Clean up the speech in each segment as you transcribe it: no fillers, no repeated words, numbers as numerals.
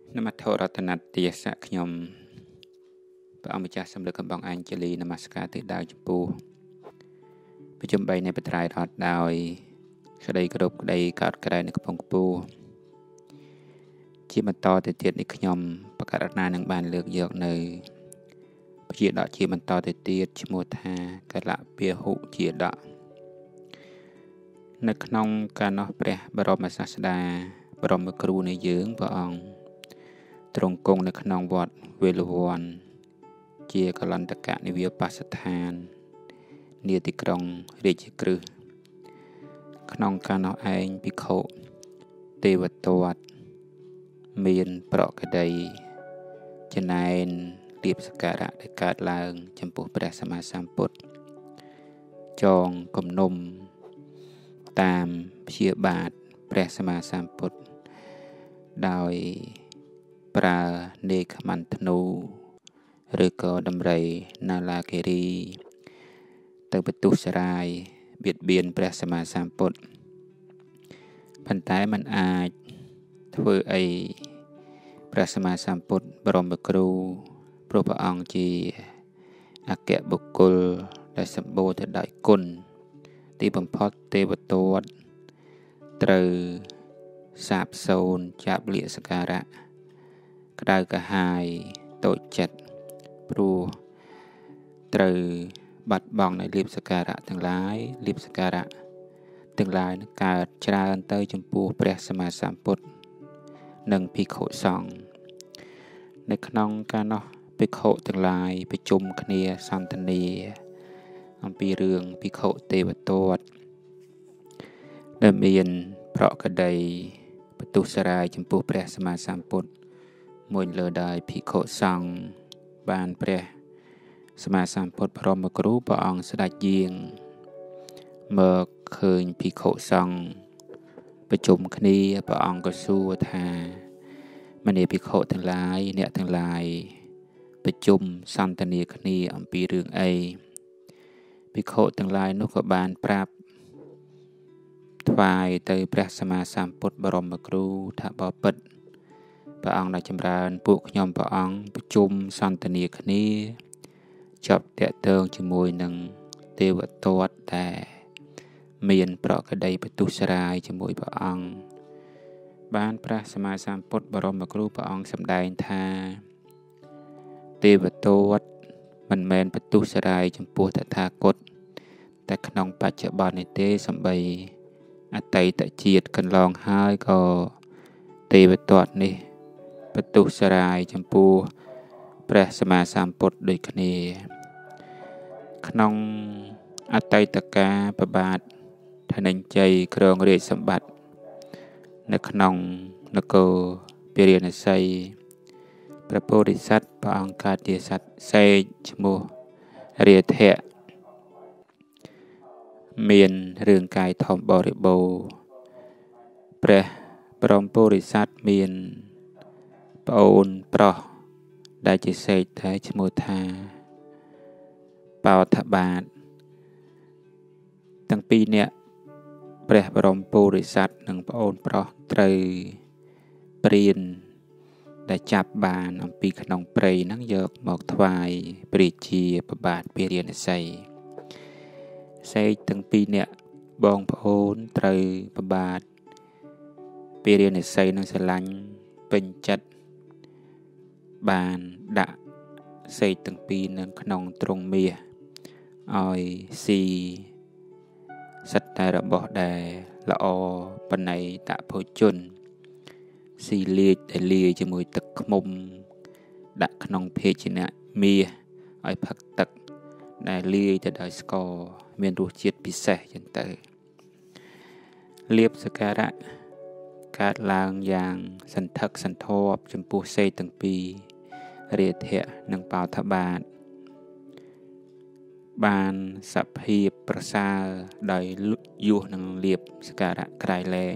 នមថោរតនទាសៈខ្ញុំព្រះអង្គម្ចាស់សម្លឹកកំបងអញ្ជលីនមស្ការទិដៅចំពោះប្រជុំ3នៃបត្រៃរដ្ឋដោយក្តីគោរពក្តីកោតក្រែងនៅកំពង់ខ្ពស់ជាបន្តទៅទៀតនេះខ្ញុំបកករណានឹងបានលើកយកនៅពជាដកជាបន្តទៅទៀតឈ្មោះថាកលៈពាហុជាដកនៅក្នុងការនោះព្រះបរមសាស្តាបរមគ្រូនៃយើងព្រះអង្គទ្រង់គង់នៅក្នុងវត្តវេលវ័នជាកលន្តកនិវាបស្សដ្ឋាននាទីក្រុងរាជក្រឹសក្នុងកាលនោះឯងភិក្ខុទេវទត្តមានប្រកដីចំណែនលៀបសក្ការៈដែលកើតឡើងចំពោះព្រះសម្មាសម្ពុទ្ធចងគំនុំតាមព្យាបាទព្រះសម្មាសម្ពុទ្ធដោយប្រើនេក្ខមន្តនូឬក៏ដំរីណាឡាគិរីទៅបន្ទុះសារាយបៀតបៀនព្រះសម្មាសម្ពុទ្ធប៉ុន្តែมันអាចធ្វើអីព្រះសម្មាសម្ពុទ្ធបរមគ្រូព្រោះព្រះអង្គជាអគ្គបុគ្គលដែលសម្បូរទៅដោយគុណទីបំផុតទេវទត្តត្រូវសាបសូន្យចាប់លាសក្ការៈក្តៅកាហាយតូចចិត្តព្រោះត្រូវបាត់បង់នៅលៀបសក្ការៈទាំងឡាយលៀបសក្ការៈទាំងឡាយនឹងកើតច្រើនទៅចំពោះព្រះសម្មាសម្ពុទ្ធនិងភិក្ខុសង្ឃនៅក្នុងការនោះភិក្ខុទាំងឡាយប្រជុំគ្នាសន្ទនាអំពីរឿងភិក្ខុទេវទត្តដែលមានប្រកដីបន្ទុះសារាយចំពោះព្រះសម្មាសម្ពុទ្ធមួយលើដោយភិក្ខុសង្ឃបានព្រះសម្មាសម្ពុទ្ធបរមគ្រូព្រះអង្គស្ដេចយាងមកឃើញភិក្ខុសង្ឃប្រជុំគ្នាព្រះអង្គក៏សួរថាមនីភិក្ខុទាំងឡាយអ្នកទាំងឡាយប្រជុំសន្ទនាគ្នាអំពីរឿងអីភិក្ខុទាំងឡាយនោះក៏បានប្រាប់ថ្វាយទៅព្រះសម្មាសម្ពុទ្ធបរមគ្រូថាបបិទ្ធព្រះអង្គដែលចម្រើនពួកខ្ញុំព្រះអង្គប្រជុំសន្ទនាគ្នាជាប់តាក់ទងជាមួយនឹងទេវទត្តដែលមានប្រកដីបន្ទុះសារាយជាមួយព្រះអង្គបានព្រះសម្មាសម្ពុទ្ធបរមគ្រូព្រះអង្គសម្ដែងថាទេវទត្តមិនមែនបន្ទុះសារាយចំពោះតថាគតតែក្នុងបច្ចុប្បន្ននេះទេសូម្បីអតីតជាតិកន្លងហើយក៏ទេវទត្តនេះបន្ទុះសារាយចំពោះព្រះសម្មាសម្ពុទ្ធដូចគ្នាក្នុងអតីតកាលប្របាទធនិញ្ជ័យគ្រងរាជសម្បត្តិនៅក្នុងនគរពារាណសីព្រះពោធិសត្វព្រះអង្គកើតជាសត្វសេកឈ្មោះរាធៈមានរឿងកាយធំបរិបូរណ៍ព្រះបរមពុរិស័ទមានប្អូនប្រុសដែលជាសេកតែឈ្មោះថាបោថបាទទាំងពីរនាក់ព្រះបរមពុរិស័ទនិងប្អូនប្រុសត្រូវព្រានដែលចាប់បានអំពីក្នុងព្រៃហ្នឹងយកមកថ្វាយព្រះជាប្របាទពារាណសីសេកទាំងពីរនាក់បងប្អូនត្រូវប្របាទពារាណសីនឹងស្រឡាញ់ពេញចិត្តបានដាក់សេកទាំងពីរនឹងក្នុងទ្រុងមាសឲ្យស៊ីសិតតែរបស់ដែលល្អបណៃតភោជនស៊ីលាជដែលលាយជាមួយទឹកឃ្មុំដាក់ក្នុងភេជ្ជៈមាសឲ្យផឹកទឹកដែលលាយទៅដោយស្ករមានរសជាតិពិសេសចឹងទៅលៀបសក្ការៈកើតឡើងយ៉ាងសន្ធឹកសន្ធាប់ចំពោះសេកទាំងពីររាធៈនិងបោថបាទបានសភាពប្រសើរដោយយុះនឹងលៀបសក្ការៈក្រៃលែង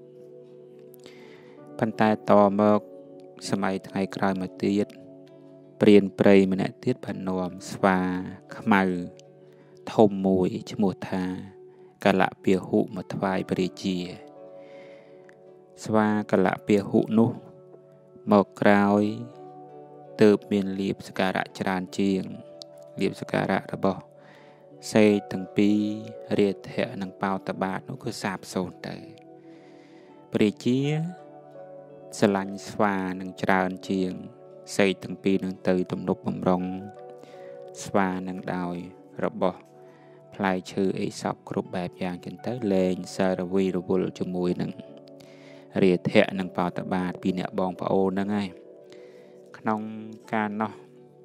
ប៉ុន្តែតមកសម័យថ្ងៃក្រោយមកទៀតព្រានព្រៃម្នាក់ទៀតបាននាំស្វាខ្មៅធំមួយឈ្មោះថាកលៈពាហុមកថ្វាយព្រះរាជាស្វាកលៈពាហុនោះមកក្រោយទើបមានលៀបសក្ការៈច្រើនជាងលៀបសក្ការៈរបស់សេកទាំងពីររាធៈនិងបោតបាទនោះគឺសាបសូន្យទៅព្រះជាស្រឡាញ់ស្វានឹងច្រើនជាងសេកទាំងពីរនឹងទៅទំនប់បំរុងស្វានឹងដោយរបស់ផ្លែឈើអេសពគ្រប់បែបយ៉ាងចឹងទៅលែងសារវីរវល់ជាមួយនឹងរាធៈនិងបោតបាទពីអ្នកបងប្អូនហ្នឹងហើយក្នុងការនោះ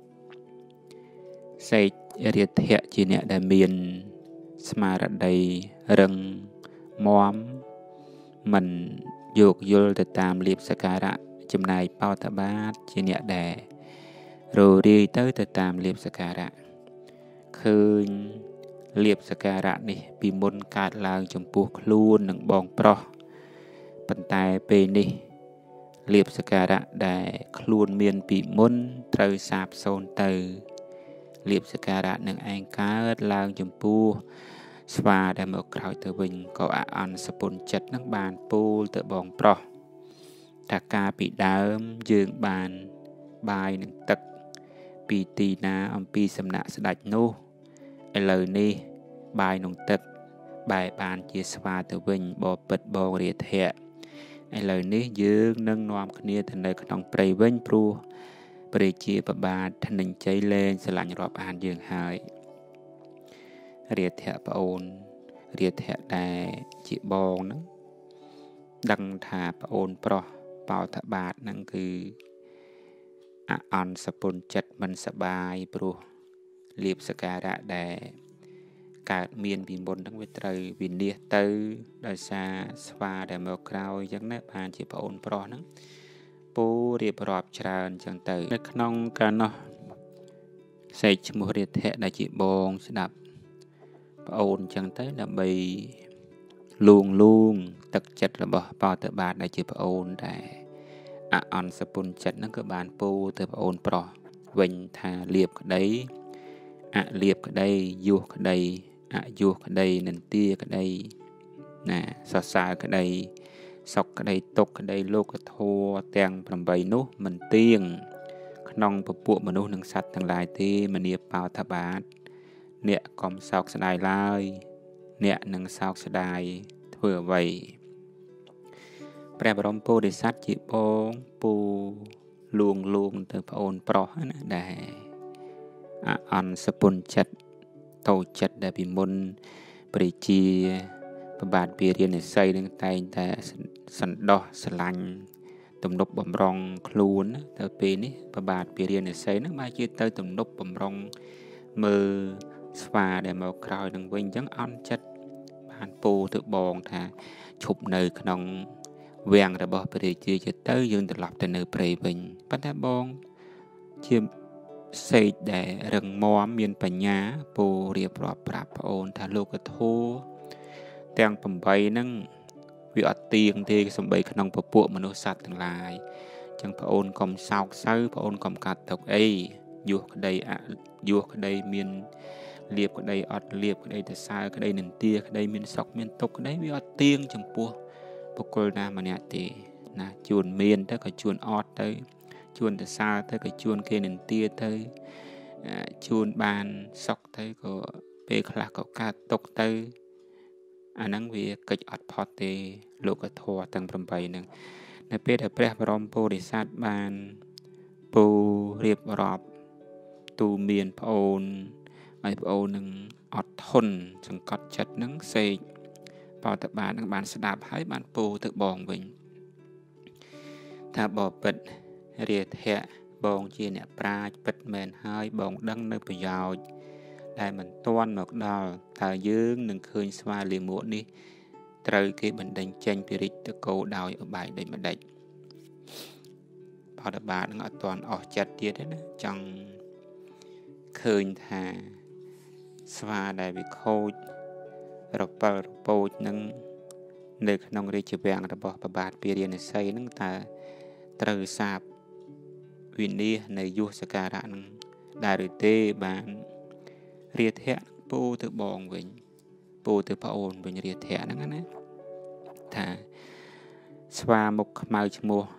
សេករាធៈជាអ្នកដែលមានស្មារតីរឹងមាំមិនយោគយល់ទៅតាមលៀបសក្ការៈចំណែកបោតបាទជាអ្នកដែលររាយទៅតាមលៀបសក្ការៈឃើញលៀបសក្ការៈនេះពីមុនកើតឡើងចំពោះខ្លួននឹងបងប្រុសប៉ុន្តែពេលនេះលៀបសក្ការៈដែលខ្លួនមានពីមុនត្រូវសាបសូន្យទៅលៀបសក្ការៈនឹងឯងកើតឡើងចំពោះស្វាដែលមកក្រោយទៅវិញក៏អន់សពុនចិត្តនឹងបានពូលទៅបងប្រុសថាការពីដើមយើងបានបាយនឹងទឹកពីទីណាអំពីសំណាក់ស្ដេចនោះឥឡូវនេះបាយនឹងទឹកបែរបានជាស្វាទៅវិញបបិទ្ធបងរាធៈឥឡូវនេះយើងនឹងនាំគ្នាទៅនៅក្នុងព្រៃវិញព្រោះព្រះជាបបាទធនិញជ័យលែងស្រឡាញ់រាប់អានយើងហើយរាធៈប្អូនរាធៈដែលជាបងហ្នឹងដឹងថាប្អូនប្រុសបោតបាទហ្នឹងគឺអន់សពុនចិត្តមិនសបាយព្រោះលៀបសក្ការៈដែលកើតមានពីមុនហ្នឹងវាត្រូវវិនិច្ឆ័យទៅដោយសារស្វាដែលមកក្រោយអញ្ចឹងណាបានជាប្អូនប្រុសហ្នឹងពូរៀបរាប់ច្រើនអញ្ចឹងទៅនៅក្នុងការនោះសេកឈ្មោះរាធៈដែលជាបងស្ដាប់ប្អូនអញ្ចឹងទៅដើម្បីលួងទឹកចិត្តរបស់បោតបាទដែលជាប្អូនដែលអន់សពុនចិត្តហ្នឹងក៏បានពូទៅប្អូនប្រុសវិញថាលៀបក្តីអលៀបក្តីយុះក្តីអយុះក្តីនន្ទាក្តីណាសរសើរក្តីសុខក្តីទុក្ខក្តីលោកធម៌ទាំង8នោះមិនទៀងក្នុងពពួកមនុស្សនិងសត្វទាំងឡាយទេមនាបោតបាទអ្នកកុំសោកស្ដាយឡើយអ្នកនឹងសោកស្ដាយធ្វើអ្វីព្រះបរមពុរិស័ទជាបងពូលួងទៅប្អូនប្រុសណាដែលអន់សពុនចិត្តតូចចិត្តដែលពីមុនព្រះជាប្របាទពារានិស័យនឹងតែងតែសន្តោសស្រឡាញ់ទំនប់បំរុងខ្លួនទៅពេលនេះប្របាទពារានិស័យនឹងបែរជាទៅទំនប់បំរុងមើលស្វាដែលមកក្រោយនឹងវិញអញ្ចឹងអន់ចិត្តបានពូទៅបងថាឈប់នៅក្នុងវាំងរបស់ព្រះជាទៅយើងត្រឡប់ទៅនៅព្រៃវិញប៉ុន្តែបងជាសេកដែលរឹងមាំមានបញ្ញាពូរៀបរាប់ប្រាប់ប្អូនថាលោកធម៌ទាំង8ហ្នឹងវាអត់ទៀងទេសំបីក្នុងពពួកមនុស្សសត្វទាំងឡាយអញ្ចឹងប្អូនកុំសោកសៅប្អូនកុំកាត់ទុកអីយុះក្តីយុះក្តីមានលៀបក្តីអត់លៀបក្តីទៅសើក្តីនន្ទាក្តីមានសុខមានទុក្ខក្តីវាអត់ទៀងចំពោះបុគ្គលណាម្នាក់ទេណាជួនមានទៅក៏ជួនអត់ទៅជួនទៅសើទៅក៏ជួនគេនន្ទាទៅជួនបានសុខទៅក៏ពេលខ្លះក៏កើតទុក្ខទៅអាហ្នឹងវាកិច្ចអត់ផុតទេលោកធម៌ទាំង8ហ្នឹងនៅពេលដែលព្រះបរមពុរិស័ទបានពូរៀបរាប់ទូមានប្អូនឲ្យប្អូននឹងអត់ធន់សង្កត់ចិត្តហ្នឹងសេកបោតបាទនឹងបានស្ដាប់ហើយបានពូទៅបងវិញថាបបិទ្ធរាធៈបងជាអ្នកប្រាជ្ញពិតមែនហើយបងដឹងនៅប្រយោជន៍ដែលមិនទាន់មកដល់តើយើងនឹងឃើញស្វាលាមកនេះត្រូវគេបណ្ដេញចេញពីរាជតកោដោយឧបាយដូចម្ដេចបោតបាទនឹងអត់ទាន់អស់ចិត្តទៀតទេណាចង់ឃើញថាស្វាដែលវាខូចរពិលរពោចនឹងនៅក្នុងរាជវាំងរបស់ប្របាទពារានិស័យនឹងតើត្រូវសាបវិនិច្ឆ័យនៅយុះសក្ការៈនឹងដែរឬទេបានរាធៈពូទៅបងវិញពូទៅប្អូនវិញរាធៈហ្នឹងណាថាស្វាមុខខ្មៅឈ្មោះ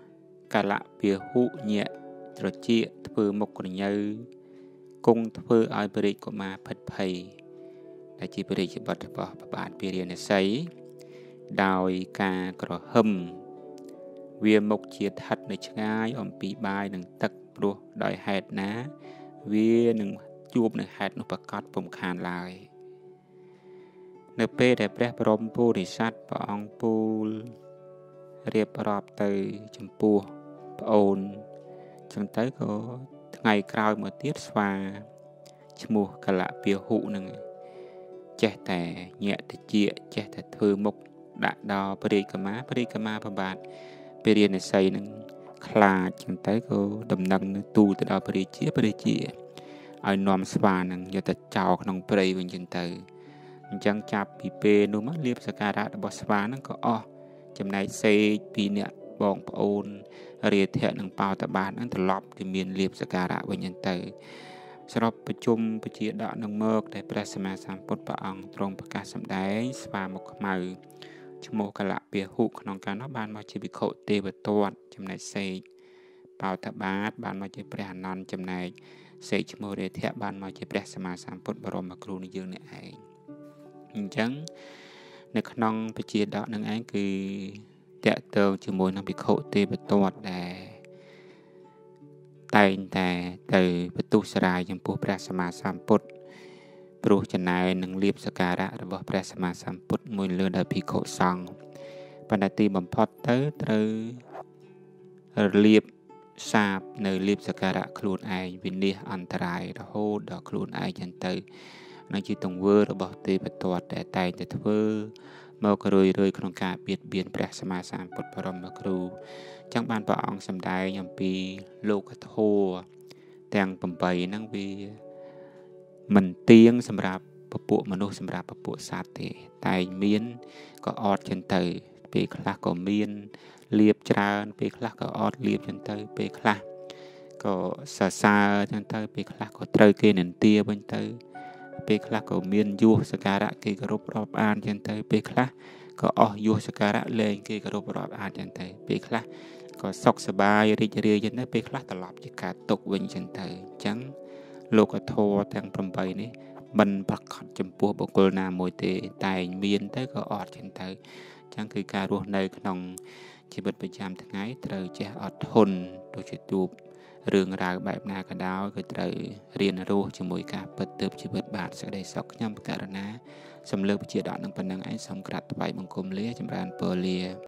កាលៈពាហុញាក់ត្រចៀកធ្វើមុខក្រញើគង់ធ្វើឲ្យព្រះរាជកុមារភិតភ័យដែលជាព្រះរាជបុត្ររបស់ព្រះបាទពារាណសីដោយការក្រហឹមវាមុខជាឋិតនៅឆ្ងាយអំពីបាយនិងទឹកព្រោះដោយហេតុណាវានឹងជួបនឹងហេតុនោះប្រកាសពុំខានឡើយនៅពេលដែលព្រះបរមពុរិស័ទព្រះអង្គពូលរៀបរាប់ទៅចំពោះប្អូនចឹងទៅក៏ថ្ងៃក្រោយមកទៀតស្វាឈ្មោះកលៈពាហុនឹងចេះតែញាក់តិចចេះតែធ្វើមុខដាក់ដល់ព្រះរាជកុមារប្របាទពារាណសីនឹងខ្លាចចឹងទៅក៏ដំណឹងទូលទៅដល់ព្រះរាជាឲ្យនាំស្វានឹងយកទៅចោលក្នុងព្រៃវិញចឹងទៅអញ្ចឹងចាប់ពីពេលនោះមកលៀបសក្ការៈរបស់ស្វានឹងក៏អស់ចំណែកសេកពីអ្នកបងប្អូនរាធៈនិងបោតបាទនឹងត្រឡប់ទៅមានលៀបសក្ការៈវិញចឹងទៅសរុបប្រជុំពជាដកនឹងមកដែលព្រះសម្មាសម្ពុទ្ធព្រះអង្គទ្រង់ប្រកាសសម្ដែងស្វាមុខខ្មៅឈ្មោះកលៈពាហុក្នុងកាលនោះបានមកជាភិក្ខុទេវទត្តចំណែកសេកបោតបាទបានមកជាព្រះអនន្តចំណែកសេកឈ្មោះរាធៈបានមកជាព្រះសម្មាសម្ពុទ្ធបរមគ្រូនៃយើងនេះឯងអញ្ចឹងនៅក្នុងពជាដកនឹងឯងគឺតកតងជាមួយនឹងភិក្ខុទេវទត្តដែលតែងតែទៅបន្ទុះស្រាយចំពោះព្រះសម្មាសម្ពុទ្ធព្រោះចំណែកនឹងលៀបសក្ការៈរបស់ព្រះសម្មាសម្ពុទ្ធមួយលើដោយភិក្ខុសង្ឃប៉ុន្តែទីបំផុតទៅត្រូវលៀបសាបនៅលៀបសក្ការៈខ្លួនឯងវិនិច្ឆ័យអន្តរាយរហូតដល់ខ្លួនឯងចឹងទៅនឹងជាទង្វើរបស់ទេវទត្តដែលតែងតែធ្វើមករឿយក្នុងការបៀតបៀនព្រះសម្មាសម្ពុទ្ធបរមគ្រូចឹងបានព្រះអង្គសម្ដែងអំពីលោកធម៌ទាំង8ហ្នឹងវាមិនទៀងសម្រាប់ពពួកមនុស្សសម្រាប់ពពួកសត្វទេតែមានក៏អត់ចឹងទៅពេលខ្លះក៏មានលៀបច្រើនពេលខ្លះក៏អត់លៀបចឹងទៅពេលខ្លះក៏សរសើរចឹងទៅពេលខ្លះក៏ត្រូវគេនិន្ទាវិញទៅពេលខ្លះក៏មានយុះសក្ការៈគេគោរពរាប់អានចឹងទៅពេលខ្លះក៏អស់យុះសក្ការៈលែងគេគោរពរាប់អានចឹងទៅពេលខ្លះក៏សុខសប្បាយរីករាយចឹងទៅពេលខ្លះត្រឡប់ជាការទុកវិញចឹងទៅអញ្ចឹងលោកធម៌ទាំង8នេះមិនប្រកាសចំពោះបុគ្គលណាមួយទេតែមានទៅក៏អត់ចឹងទៅអញ្ចឹងគឺការរស់នៅក្នុងជីវិតប្រចាំថ្ងៃត្រូវចេះអត់ធន់ដូចជាទូបរឿងរ៉ាវបែបណាក៏ដោយគឺត្រូវរៀនរស់ជាមួយការពិតទើបជីវិតបានសេចក្តីសុខខ្ញុំករណាសំលើកវិជាដកនឹងប៉ុណ្ណឹងឯងសូមក្រាបថ្វាយបង្គំលាចម្រើនពរលា